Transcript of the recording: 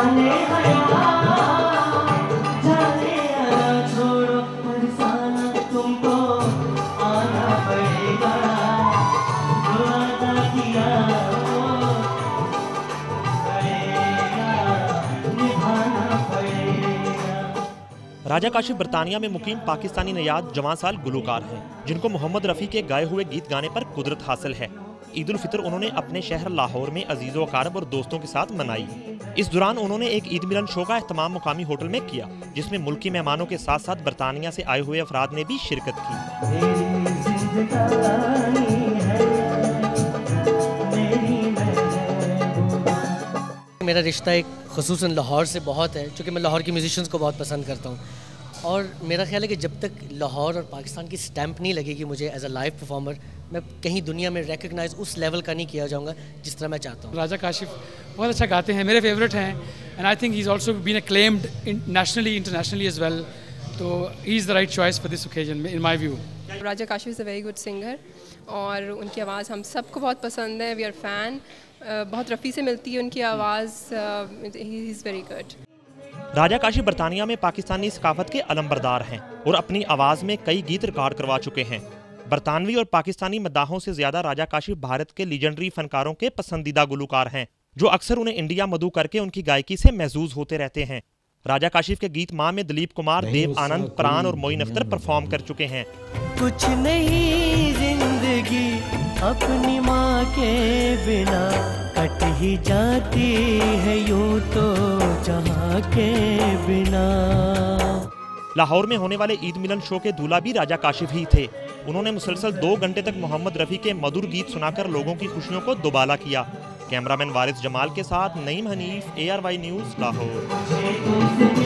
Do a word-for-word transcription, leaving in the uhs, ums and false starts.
राजा काशिफ बरतानिया में मुकीम पाकिस्तानी नयाद जवां साल गुलूकार हैं, जिनको मोहम्मद रफ़ी के गाए हुए गीत गाने पर कुदरत हासिल है। ईद उल फितर उन्होंने अपने शहर लाहौर में अजीज़ो अकारब और दोस्तों के साथ मनाई। इस दौरान उन्होंने एक ईद मिलन शो का एहतमाम मुकामी होटल में किया, जिसमें मुल्की मेहमानों के साथ साथ बरतानिया से आए हुए अफराद ने भी शिरकत की। मेरा रिश्ता एक ख़ुसूसन लाहौर से बहुत है, क्योंकि मैं लाहौर के म्यूजिशियंस को बहुत पसंद करता हूँ, और मेरा ख्याल है कि जब तक लाहौर और पाकिस्तान की स्टैंप नहीं लगेगी मुझे एज अ लाइव परफॉर्मर, मैं कहीं दुनिया में रिकग्नाइज उस लेवल का नहीं किया जाऊँगा जिस तरह मैं चाहता हूँ। राजा काशिफ बहुत अच्छा गाते हैं, मेरे फेवरेट हैं, and I think he is also been acclaimed nationally internationally as well, तो he is the right choice for this occasion in my view. Raja Kashif is a very good singer और उनकी आवाज़ हम सबको बहुत पसंद है, वी आर फैन। बहुत रफ़ी से मिलती है उनकी आवाज़, he is very good. Raja Kashif बरतानिया में पाकिस्तानी सकाफत के अलमबरदार हैं और अपनी आवाज़ में कई गीत रिकॉर्ड करवा चुके हैं। बरतानवी और पाकिस्तानी मद्दाहों से ज्यादा राजा काशिफ भारत के लीजेंडरी फनकारों के पसंदीदा गुलूकार हैं, जो अक्सर उन्हें इंडिया मधु करके उनकी गायकी से महजूज होते रहते हैं। राजा काशिफ के गीत माँ में दिलीप कुमार, देव आनंद, प्राण और मोइन अख्तर परफॉर्म कर चुके हैं। कुछ नहीं जिंदगी अपनी माँ के बिना कट ही जाती है यूं तो जहाँ के बिना। लाहौर में होने वाले ईद मिलन शो के दूल्हा भी राजा काशिफ ही थे। उन्होंने मुसलसल दो घंटे तक मोहम्मद रफ़ी के मधुर गीत सुनाकर लोगों की खुशियों को दुबाला किया। कैमरामैन वारिस जमाल के साथ Naeem Hanif, A R Y news, Lahore.